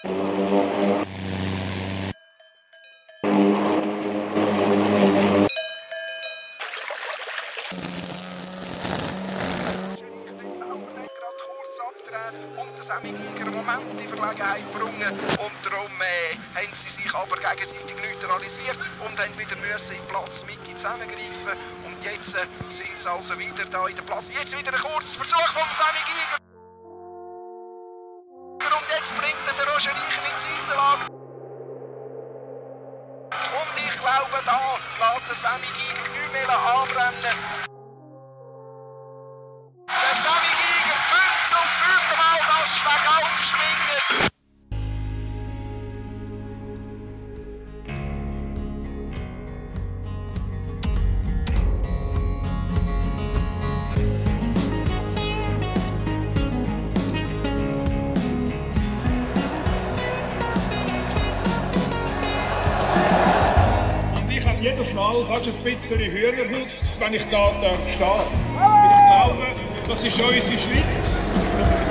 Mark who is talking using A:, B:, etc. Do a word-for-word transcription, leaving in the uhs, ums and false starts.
A: Und der Sammy Giger einen Moment in Verlegenheit gebracht. Und darum äh, haben sie sich aber gegenseitig neutralisiert und haben wieder müssen in die Platzmitte zusammengreifen. Und jetzt äh, sind sie also wieder da in der Platz. Jetzt wieder ein kurzer Versuch vom Sammy Giger. Und jetzt bringt er den Roger Reichen in die Seitenlage. Und ich glaube, da lässt der Sammy Giger nicht mehr anbrennen. Der Sammy Giger fünf zum fünften Mal das Schlag aufschwingt.
B: Ich habe jedes Mal fast ein bisschen Hühnerhaut, wenn ich da stehen darf. Ich glaube, das ist unsere Schweiz.